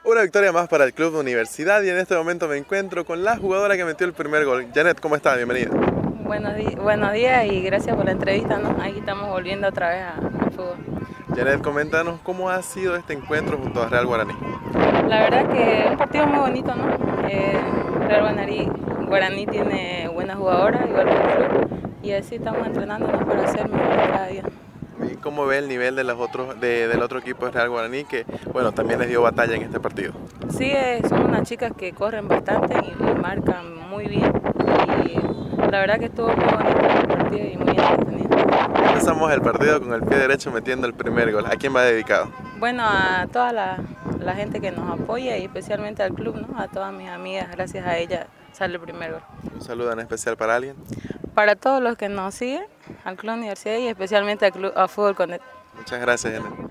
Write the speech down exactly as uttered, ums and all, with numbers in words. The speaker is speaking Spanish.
Una victoria más para el Club de Universidad y en este momento me encuentro con la jugadora que metió el primer gol. Janet, ¿cómo estás? Bienvenida. Buenos, di buenos días y gracias por la entrevista, ¿no? Aquí estamos volviendo otra vez al fútbol. Janet, coméntanos cómo ha sido este encuentro junto a Real Guaraní. La verdad que es un partido muy bonito, ¿no? Eh, Real Guaraní, Guaraní tiene buenas jugadoras, igual que el club, y así estamos entrenándonos para hacer mejor cada día. ¿Y cómo ve el nivel de los otros, de, del otro equipo de Real Guaraní que, bueno, también les dio batalla en este partido? Sí, eh, son unas chicas que corren bastante y, y marcan muy bien, y la verdad que estuvo muy bonito el partido y muy entretenido. Empezamos el partido con el pie derecho metiendo el primer gol. ¿A quién va dedicado? Bueno, a toda la, la gente que nos apoya y especialmente al club, ¿no? A todas mis amigas, gracias a ellas sale el primer gol. ¿Un saludo en especial para alguien? Para todos los que nos siguen, al Club Universidad y especialmente al Club a Fútbol Connect. Muchas gracias, Janet.